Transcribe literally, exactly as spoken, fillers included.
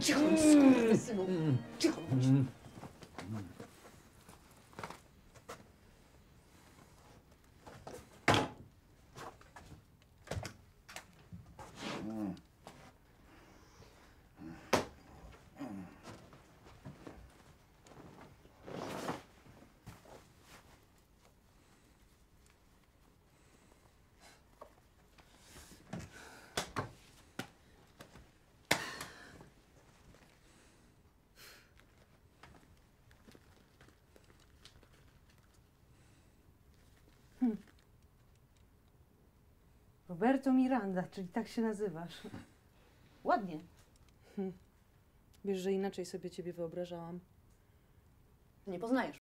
Cicho, skurwysynu. Cicho, bądź. Hmm. Roberto Miranda, czyli tak się nazywasz. Ładnie. Wiesz, że inaczej sobie ciebie wyobrażałam. Nie poznajesz.